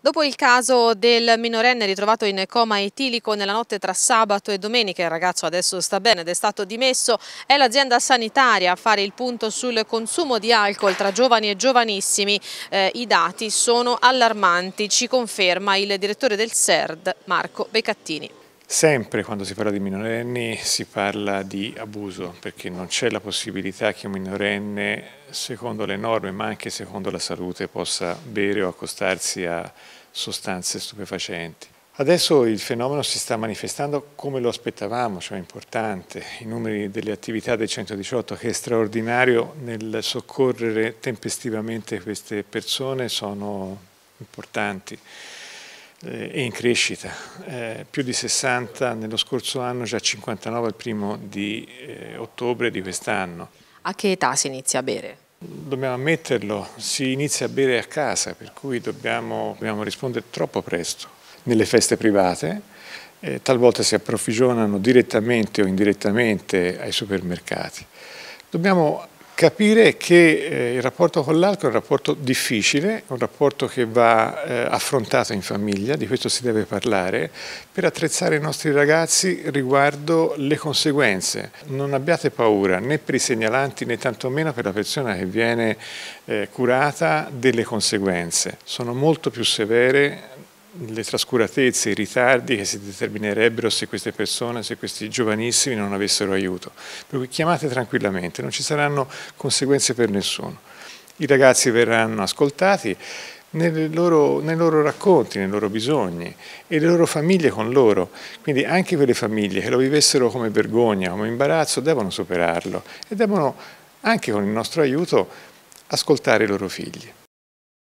Dopo il caso del minorenne ritrovato in coma etilico nella notte tra sabato e domenica, il ragazzo adesso sta bene ed è stato dimesso, è l'azienda sanitaria a fare il punto sul consumo di alcol tra giovani e giovanissimi. I dati sono allarmanti, ci conferma il direttore del SERD, Marco Becattini. Sempre quando si parla di minorenni si parla di abuso, perché non c'è la possibilità che un minorenne, secondo le norme ma anche secondo la salute, possa bere o accostarsi a sostanze stupefacenti. Adesso il fenomeno si sta manifestando come lo aspettavamo, cioè importante. I numeri delle attività del 118, che è straordinario nel soccorrere tempestivamente queste persone, sono importanti. È in crescita, più di 60 nello scorso anno, già 59 il primo di ottobre di quest'anno. A che età si inizia a bere? Dobbiamo ammetterlo, si inizia a bere a casa, per cui dobbiamo rispondere troppo presto. Nelle feste private, talvolta si approvvigionano direttamente o indirettamente ai supermercati. Dobbiamo capire che il rapporto con l'alcol è un rapporto difficile, un rapporto che va affrontato in famiglia, di questo si deve parlare, per attrezzare i nostri ragazzi riguardo le conseguenze. Non abbiate paura né per i segnalanti né tantomeno per la persona che viene curata delle conseguenze. Sono molto più severe le trascuratezze, i ritardi che si determinerebbero se queste persone, se questi giovanissimi non avessero aiuto. Per cui chiamate tranquillamente, non ci saranno conseguenze per nessuno. I ragazzi verranno ascoltati nei loro racconti, nei loro bisogni e le loro famiglie con loro. Quindi anche quelle famiglie che lo vivessero come vergogna, come imbarazzo, devono superarlo e devono anche con il nostro aiuto ascoltare i loro figli.